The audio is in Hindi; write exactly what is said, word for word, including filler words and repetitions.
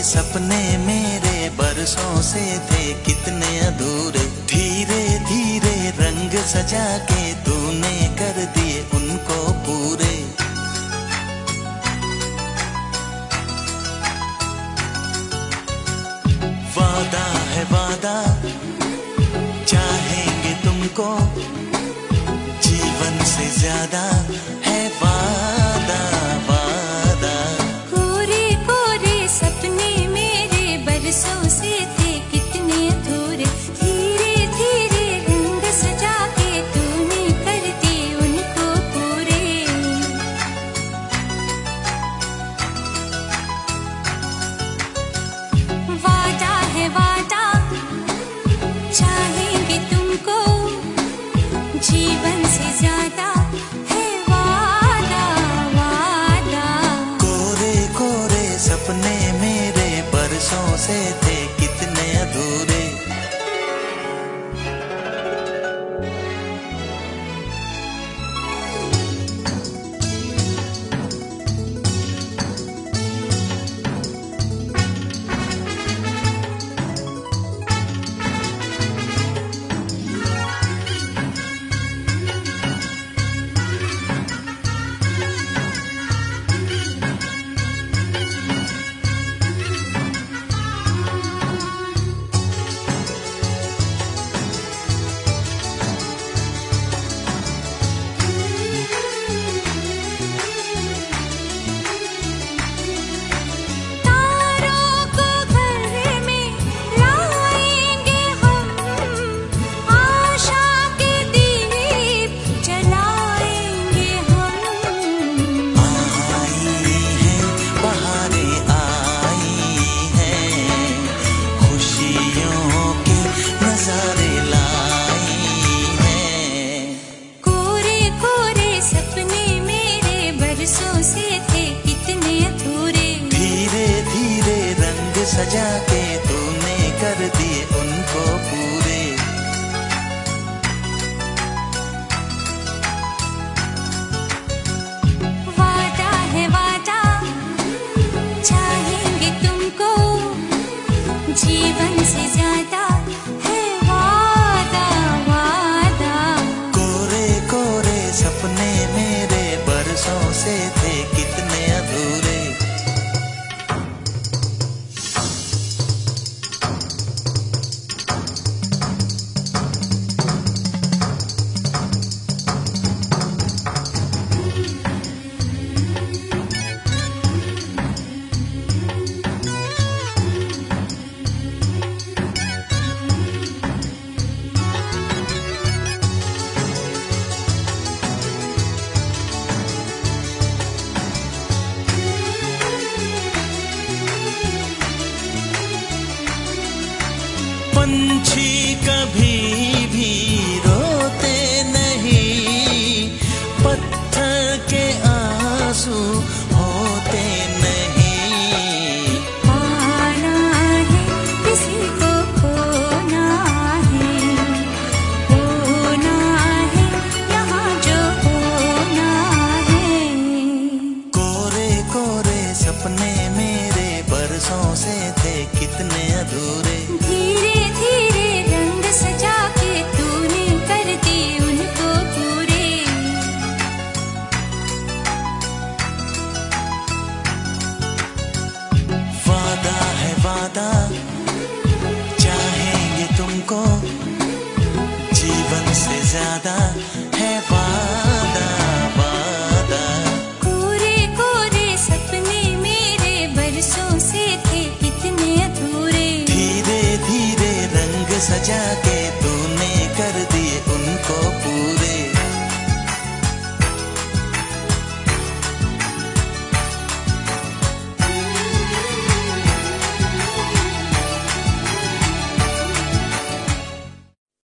सपने मेरे बरसों से थे कितने अधूरे, धीरे धीरे रंग सजा के तूने कर दिए उनको पूरे। वादा है वादा चाहेंगे तुमको, जीवन से ज्यादा है वादा वादा। कोरे कोरे सपने मेरे बरसों से थे कितने अधूरे, धीरे धीरे रंग सजा के तूने कर दिए उनको पूरे। वादा है वादा चाहेंगे तुमको, जीवन से ज्यादा है वादा वादा। कोरे कोरे सपने मेरे बरसों से थे कितने अधूरे। सजा के तूने कर दिए उनको पूरे। वादा है वादा चाहेंगे तुमको, जीवन से ज्यादा है वादा वादा। कोरे कोरे सपने मेरे बरसों से थे कितने अधूरे। पंछी कभी भी रोते नहीं, पत्थर के आंसू होते नहीं। पाना है किसी को खोना है, होना है यहाँ जो होना है। कोरे कोरे सपने मेरे बरसों से थे कितने अधूरे। धीरे धीरे रंग सजा के तूने कर दिए उनको पूरे। वादा है वादा चाहेंगे तुमको, जीवन से ज्यादा है वादा वादा। कोरे कोरे सपने मेरे बरसों से थे कितने अधूरे, धीरे धीरे रंग सजा के तूने कर